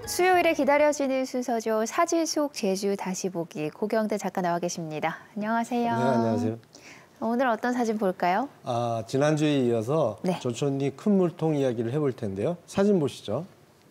수요일에 기다려지는 순서죠. 사진 속 제주 다시 보기. 고경대 작가 나와 계십니다. 안녕하세요. 네, 안녕하세요. 오늘 어떤 사진 볼까요? 지난주에 이어서 네. 조촌리 큰 물통 이야기를 해볼 텐데요. 사진 보시죠.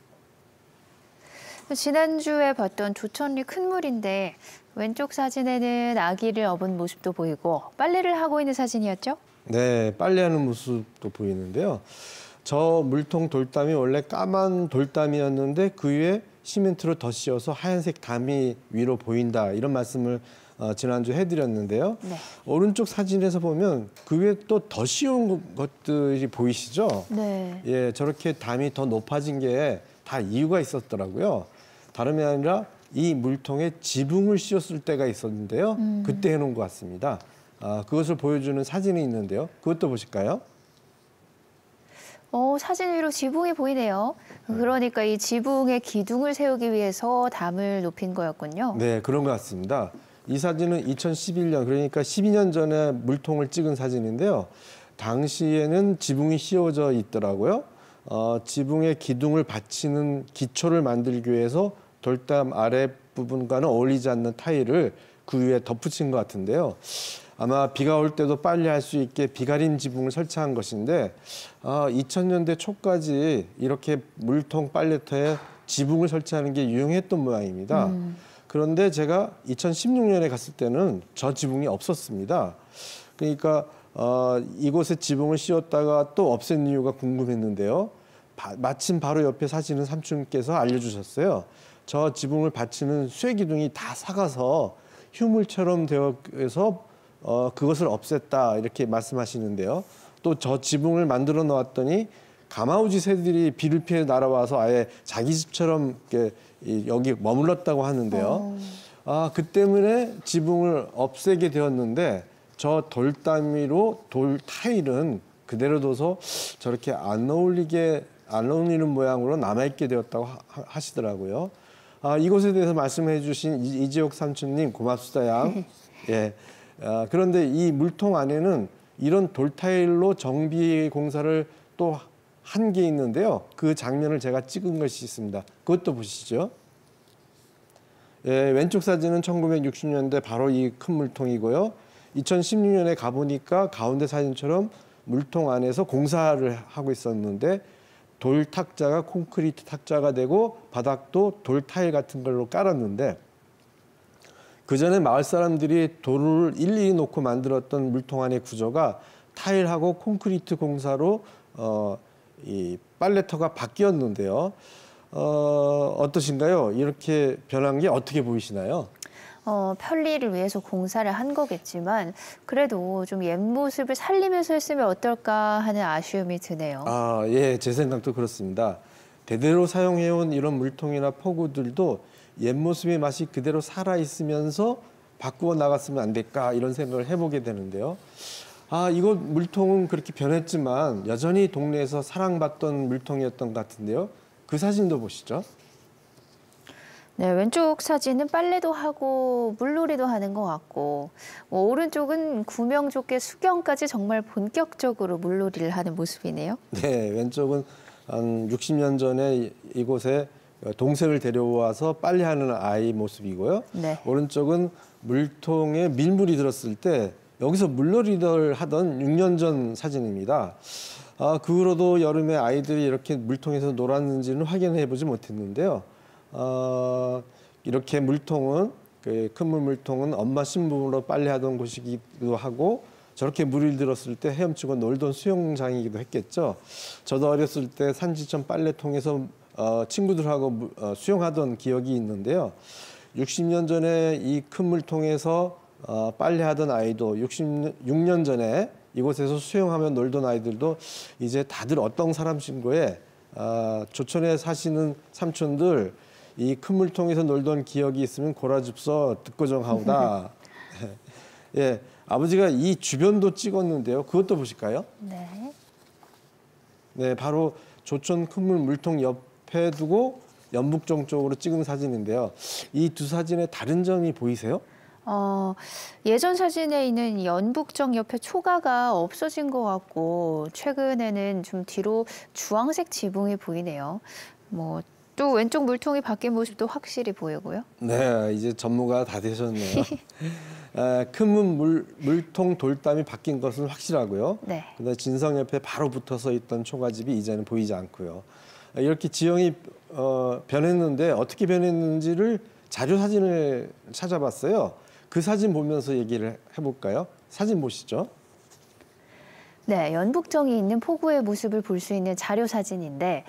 지난주에 봤던 조천리 큰 물인데 왼쪽 사진에는 아기를 업은 모습도 보이고 빨래를 하고 있는 사진이었죠? 네, 빨래하는 모습도 보이는데요. 저 물통 돌담이 원래 까만 돌담이었는데 그 위에 시멘트로 덧씌워서 하얀색 담이 위로 보인다. 이런 말씀을 지난주 해드렸는데요. 네. 오른쪽 사진에서 보면 그 위에 또 덧씌운 것들이 보이시죠? 네. 예, 저렇게 담이 더 높아진 게 다 이유가 있었더라고요. 다름이 아니라 이 물통에 지붕을 씌웠을 때가 있었는데요. 그때 해놓은 것 같습니다. 그것을 보여주는 사진이 있는데요. 그것도 보실까요? 사진 위로 지붕이 보이네요. 그러니까 이 지붕에 기둥을 세우기 위해서 담을 높인 거였군요. 네, 그런 것 같습니다. 이 사진은 2011년, 그러니까 12년 전에 물통을 찍은 사진인데요. 당시에는 지붕이 씌워져 있더라고요. 지붕에 기둥을 받치는 기초를 만들기 위해서 돌담 아랫부분과는 어울리지 않는 타일을 그 위에 덧붙인 것 같은데요. 아마 비가 올 때도 빨래할 수 있게 비가림 지붕을 설치한 것인데 2000년대 초까지 이렇게 물통 빨래터에 지붕을 설치하는 게 유행했던 모양입니다. 그런데 제가 2016년에 갔을 때는 저 지붕이 없었습니다. 그러니까 이곳에 지붕을 씌웠다가 또 없앤 이유가 궁금했는데요. 마침 바로 옆에 사시는 삼촌께서 알려주셨어요. 저 지붕을 받치는 쇠기둥이 다 삭아서 휴물처럼 되어서 그것을 없앴다 이렇게 말씀하시는데요. 또 저 지붕을 만들어 놓았더니 가마우지 새들이 비를 피해 날아와서 아예 자기 집처럼 이렇게 여기 머물렀다고 하는데요. 그 때문에 지붕을 없애게 되었는데 저 돌담이로 돌 타일은 그대로 둬서 저렇게 안 어울리는 모양으로 남아있게 되었다고 하시더라고요. 이곳에 대해서 말씀해 주신 이지옥 삼촌님 고맙습니다. 양. 예. 그런데 이 물통 안에는 이런 돌타일로 정비 공사를 또 한 게 있는데요. 그 장면을 제가 찍은 것이 있습니다. 그것도 보시죠. 예, 왼쪽 사진은 1960년대 바로 이 큰 물통이고요. 2016년에 가보니까 가운데 사진처럼 물통 안에서 공사를 하고 있었는데 돌 탁자가 콘크리트 탁자가 되고 바닥도 돌 타일 같은 걸로 깔았는데 그 전에 마을 사람들이 돌을 일일이 놓고 만들었던 물통 안의 구조가 타일하고 콘크리트 공사로 이 빨래터가 바뀌었는데요. 어떠신가요? 이렇게 변한 게 어떻게 보이시나요? 편리를 위해서 공사를 한 거겠지만 그래도 좀 옛 모습을 살리면서 했으면 어떨까 하는 아쉬움이 드네요. 예, 제 생각도 그렇습니다. 대대로 사용해온 이런 물통이나 포구들도 옛 모습의 맛이 그대로 살아있으면서 바꾸어 나갔으면 안 될까 이런 생각을 해보게 되는데요. 이곳 물통은 그렇게 변했지만 여전히 동네에서 사랑받던 물통이었던 것 같은데요. 그 사진도 보시죠. 네, 왼쪽 사진은 빨래도 하고 물놀이도 하는 것 같고 오른쪽은 구명조끼 수경까지 정말 본격적으로 물놀이를 하는 모습이네요. 네, 왼쪽은 한 60년 전에 이곳에 동생을 데려와서 빨래하는 아이 모습이고요. 네. 오른쪽은 물통에 밀물이 들었을 때 여기서 물놀이를 하던 6년 전 사진입니다. 그 후로도 여름에 아이들이 이렇게 물통에서 놀았는지는 확인해 보지 못했는데요. 이렇게 물통은 큰 물통은 엄마 신분으로 빨래하던 곳이기도 하고 저렇게 물이 들었을 때 헤엄치고 놀던 수영장이기도 했겠죠. 저도 어렸을 때 산지천 빨래통에서 친구들하고 수영하던 기억이 있는데요. 60년 전에 이 큰 물통에서 빨래하던 아이도 66년 전에 이곳에서 수영하며 놀던 아이들도 이제 다들 어떤 사람 신고에 조촌에 사시는 삼촌들 이 큰 물통에서 놀던 기억이 있으면 고라줍서 듣고 정하오다. 예, 아버지가 이 주변도 찍었는데요. 그것도 보실까요? 네. 네, 바로 조촌 큰 물통 옆에 두고 연북정 쪽으로 찍은 사진인데요. 이 두 사진에 다른 점이 보이세요? 예전 사진에 있는 연북정 옆에 초가가 없어진 것 같고 최근에는 좀 뒤로 주황색 지붕이 보이네요. 또 왼쪽 물통이 바뀐 모습도 확실히 보이고요. 네, 이제 전무가 다 되셨네요. 큰 물통 돌담이 바뀐 것은 확실하고요. 네. 근데 진성 옆에 바로 붙어서 있던 초가집이 이제는 보이지 않고요. 이렇게 지형이 변했는데 어떻게 변했는지를 자료 사진을 찾아봤어요. 그 사진 보면서 얘기를 해볼까요? 사진 보시죠. 네, 연북정이 있는 포구의 모습을 볼 수 있는 자료 사진인데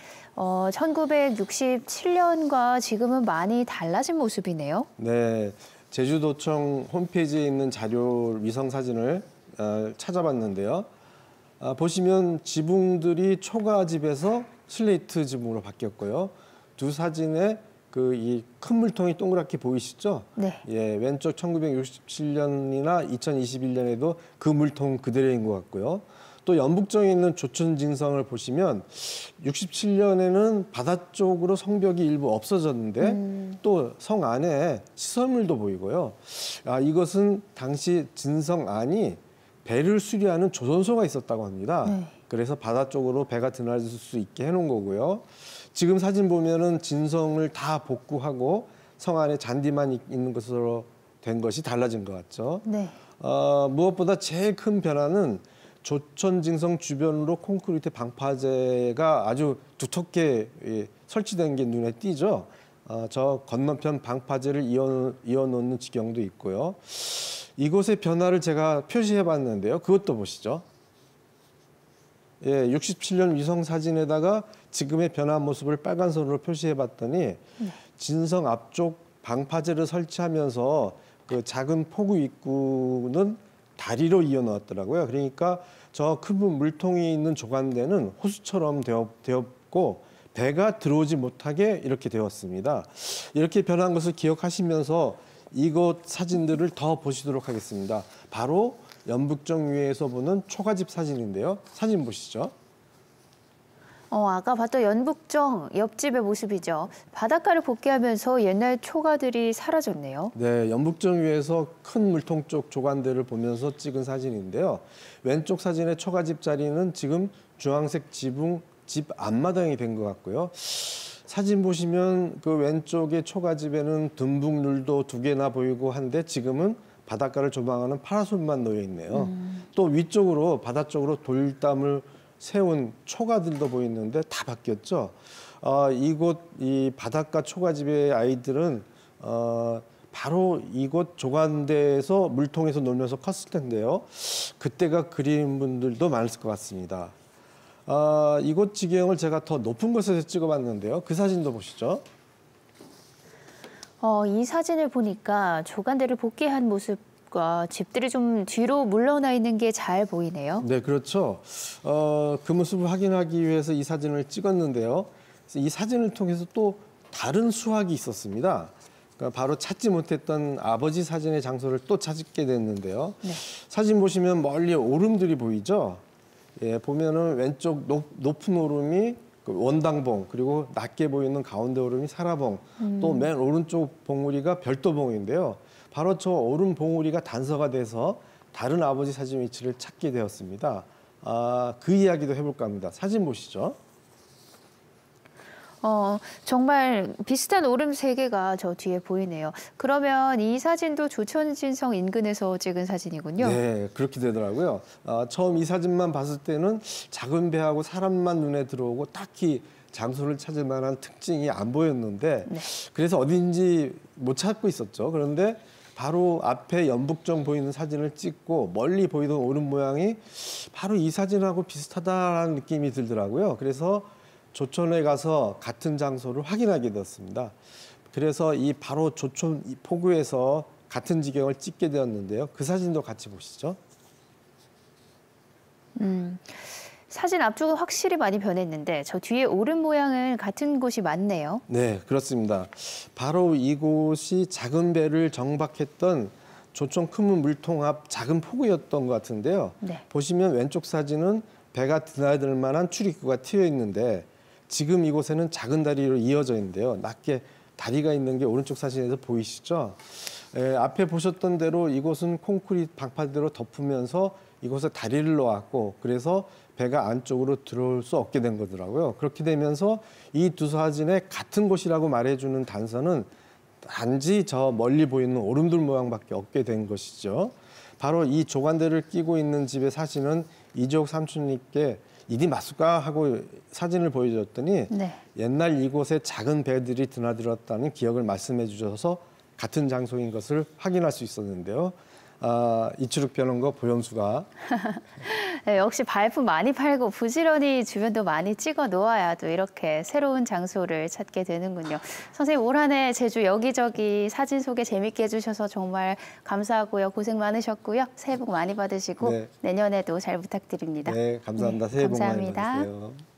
1967년과 지금은 많이 달라진 모습이네요. 네, 제주도청 홈페이지에 있는 자료 위성 사진을 찾아봤는데요. 보시면 지붕들이 초가집에서 슬레이트 지붕으로 바뀌었고요. 두 사진에 그 이 큰 물통이 동그랗게 보이시죠? 네. 예, 왼쪽 1967년이나 2021년에도 그 물통 그대로인 것 같고요. 또 연북정에 있는 조천진성을 보시면 67년에는 바다 쪽으로 성벽이 일부 없어졌는데 또 성 안에 시설물도 보이고요. 이것은 당시 진성 안이 배를 수리하는 조선소가 있었다고 합니다. 네. 그래서 바다 쪽으로 배가 드나들 수 있게 해놓은 거고요. 지금 사진 보면은 진성을 다 복구하고 성 안에 잔디만 있는 것으로 된 것이 달라진 것 같죠. 네. 무엇보다 제일 큰 변화는 조천징성 주변으로 콘크리트 방파제가 아주 두텁게 설치된 게 눈에 띄죠. 저 건너편 방파제를 이어놓는 지경도 있고요. 이곳의 변화를 제가 표시해봤는데요. 그것도 보시죠. 예, 67년 위성 사진에다가 지금의 변화 모습을 빨간 선으로 표시해봤더니 진성 앞쪽 방파제를 설치하면서 그 작은 포구 입구는 다리로 이어놓았더라고요. 그러니까 저 큰 물통이 있는 조간대는 호수처럼 되었고 배가 들어오지 못하게 이렇게 되었습니다. 이렇게 변한 것을 기억하시면서 이곳 사진들을 더 보시도록 하겠습니다. 바로 연북정 위에서 보는 초가집 사진인데요. 사진 보시죠. 아까 봤던 연북정 옆집의 모습이죠. 바닷가를 복귀하면서 옛날 초가들이 사라졌네요. 네, 연북정 위에서 큰 물통 쪽 조간대를 보면서 찍은 사진인데요. 왼쪽 사진의 초가집 자리는 지금 주황색 지붕 집 앞마당이 된 것 같고요. 사진 보시면 그 왼쪽의 초가집에는 듬북룰도 2개나 보이고 한데 지금은 바닷가를 조망하는 파라솔만 놓여 있네요. 또 위쪽으로 바다 쪽으로 돌담을 세운 초가들도 보이는데 다 바뀌었죠. 이곳 이 바닷가 초가집의 아이들은 바로 이곳 조간대에서 물통에서 놀면서 컸을 텐데요. 그때가 그린 분들도 많을 것 같습니다. 이곳 지경을 제가 더 높은 곳에서 찍어봤는데요. 그 사진도 보시죠. 이 사진을 보니까 조간대를 복귀한 모습과 집들이 좀 뒤로 물러나 있는 게 잘 보이네요. 네, 그렇죠. 그 모습을 확인하기 위해서 이 사진을 찍었는데요. 그래서 이 사진을 통해서 또 다른 수확이 있었습니다. 그러니까 바로 찾지 못했던 아버지 사진의 장소를 또 찾게 됐는데요. 네. 사진 보시면 멀리 오름들이 보이죠. 예, 보면은 왼쪽 높은 오름이 그 원당봉, 그리고 낮게 보이는 가운데 오름이 사라봉, 또 맨 오른쪽 봉우리가 별도봉인데요. 바로 저 오름 봉우리가 단서가 돼서 다른 아버지 사진 위치를 찾게 되었습니다. 그 이야기도 해볼까 합니다. 사진 보시죠. 정말 비슷한 오름 3개가 저 뒤에 보이네요. 그러면 이 사진도 조천진성 인근에서 찍은 사진이군요. 네, 그렇게 되더라고요. 처음 이 사진만 봤을 때는 작은 배하고 사람만 눈에 들어오고 딱히 장소를 찾을 만한 특징이 안 보였는데 네. 그래서 어딘지 못 찾고 있었죠. 그런데 바로 앞에 연북정 보이는 사진을 찍고 멀리 보이던 오름 모양이 바로 이 사진하고 비슷하다라는 느낌이 들더라고요. 그래서 조천에 가서 같은 장소를 확인하게 되었습니다. 그래서 이 바로 조천 포구에서 같은 지경을 찍게 되었는데요. 그 사진도 같이 보시죠. 사진 앞쪽은 확실히 많이 변했는데 저 뒤에 오름 모양은 같은 곳이 맞네요. 네, 그렇습니다. 바로 이곳이 작은 배를 정박했던 조천 큰 물통 앞 작은 포구였던 것 같은데요. 네. 보시면 왼쪽 사진은 배가 드나들 만한 출입구가 트여 있는데 지금 이곳에는 작은 다리로 이어져 있는데요. 낮게 다리가 있는 게 오른쪽 사진에서 보이시죠? 앞에 보셨던 대로 이곳은 콘크리트 방파제로 덮으면서 이곳에 다리를 놓았고 그래서 배가 안쪽으로 들어올 수 없게 된 거더라고요. 그렇게 되면서 이 두 사진의 같은 곳이라고 말해주는 단서는 단지 저 멀리 보이는 오름들 모양밖에 없게 된 것이죠. 바로 이 조간대를 끼고 있는 집의 사진은 이재옥 삼촌님께 이리 맞을까 하고 사진을 보여줬더니 네. 옛날 이곳에 작은 배들이 드나들었다는 기억을 말씀해 주셔서 같은 장소인 것을 확인할 수 있었는데요. 이추룩 변호인과 보현수가 네, 역시 발품 많이 팔고 부지런히 주변도 많이 찍어 놓아야 또 이렇게 새로운 장소를 찾게 되는군요. 선생님 올 한 해 제주 여기저기 사진 소개 재밌게 해주셔서 정말 감사하고요. 고생 많으셨고요. 새해 복 많이 받으시고 네. 내년에도 잘 부탁드립니다. 네, 감사합니다. 새해 복 많이 감사합니다. 받으세요.